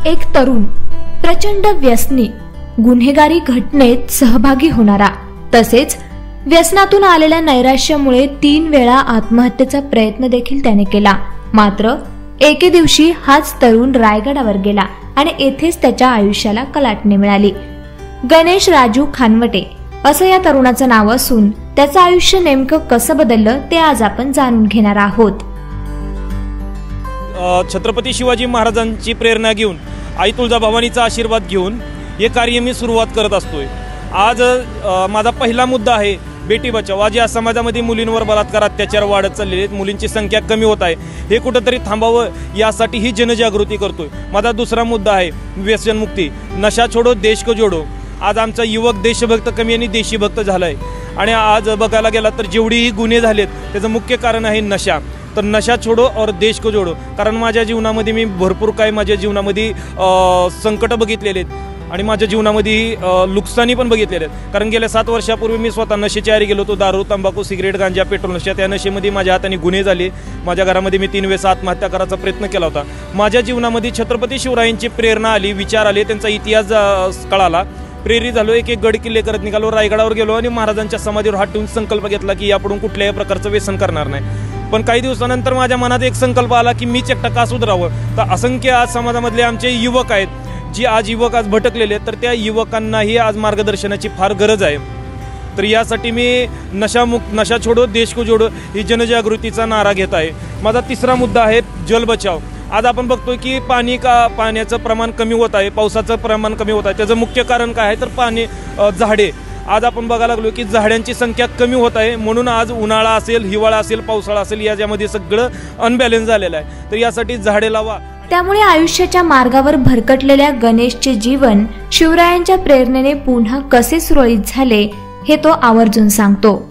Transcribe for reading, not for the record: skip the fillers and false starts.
एक तरुण प्रचंड व्यसनी, गुन्हेगारी घटनेत सहभागी होणारा, तसेच व्यसनातून आलेल्या नैराश्यामुळे 3 वेळा आत्महत्येचा प्रयत्न देखील त्याने केला। मात्र एके दिवशी हाच तरुण रायगडावर गेला आणि येथेच त्याच्या आयुष्याला कलाटणी मिळाली। गणेश राजू खानवटे असं या तरुणाचं नाव असून त्याचं आयुष्य नेमकं कसं बदललं ते आज आपण जाणून घेणार आहोत। छत्रपती शिवाजी महाराजांची प्रेरणा घेऊन, आई तुळजाभवानीचा आशीर्वाद घेऊन हे कार्य मी सुरुवात करत असतोय। आज माझा पहिला मुद्दा आहे बेटी बचाव। आज या समाजामध्ये मुलींवर बलात्कार, अत्याचार वाढत चाललेले आहेत, मुलींची संख्या कमी होत आहे, हे कुठेतरी थांबावं यासाठी ही जनजागृती करतोय। माझा दुसरा मुद्दा आहे व्यसनमुक्ती, नशा छोडो देश को जोडो। आज आमचा युवक देशभक्त कमी आणि देशीभक्त झालाय आणि आज बघायला गेला तर जेवढीही गुन्हे झालेत त्याचं मुख्य कारण आहे नशा। तर नशा छोडो और देश को जोडो, कारण माझ्या जीवनामध्ये मी भरपूर काय माझ्या जीवनामध्ये संकट बघितलेले आहेत आणि माझ्या जीवनामध्ये नुकसानी पण बघितलेले आहेत। कारण गेल्या 7 वर्षापूर्वी मी स्वतः नशेच्या आहारी गेलो होतो। दारू, तंबाखू, सिगरेट, गांजा, पेट्रोल नशा, त्या नशेमध्ये माझ्या हाताने गुन्हे झाले। माझ्या घरामध्ये मी 3 वेळेस आत्महत्या करायचा प्रयत्न केला होता। माझ्या जीवनामध्ये छत्रपती शिवरायांची प्रेरणा आली, विचार आले, त्यांचा इतिहास कळाला, प्रेरित झालो। एक गड किल्ले करत निघालो, रायगडावर गेलो आणि महाराजांच्या समाधीवर हात ठेवून संकल्प घेतला की यापुढून कुठल्याही प्रकारचं व्यसन करणार नाही। पण काही दिवसानंतर माझ्या मनात एक संकल्प आला की मीच एकटा का सुधारावं। तर असंख्य आज समाजामधले आमचे युवक आहेत, जी आज युवक आज भटकलेले आहेत, तर त्या युवकांनाही आज मार्गदर्शनाची फार गरज आहे। तर यासाठी मी नशा छोडो देश को जोडो ही जनजागृतीचा नारा घेत आहे। माझा तिसरा मुद्दा आहे जल बचाव। आज आपण बघतोय की पाण्याचं प्रमाण कमी होत आहे, पावसाचं प्रमाण कमी होत आहे। त्याचं मुख्य कारण काय आहे तर झाडे। आज आपण बघायला लागलो की झाडांची संख्या कमी होत आहे, म्हणून आज उन्हाळा असेल, हिवाळा असेल, पावसाळा असेल, याच्यामध्ये सगळं अनबॅलन्स झालेलं आहे। तर यासाठी झाडे लावा। त्यामुळे आयुष्याच्या मार्गावर भरकटलेल्या गणेशचे जीवन शिवरायांच्या प्रेरणेने पुन्हा कसे सुरळीत झाले हे तो आवर्जून सांगतो।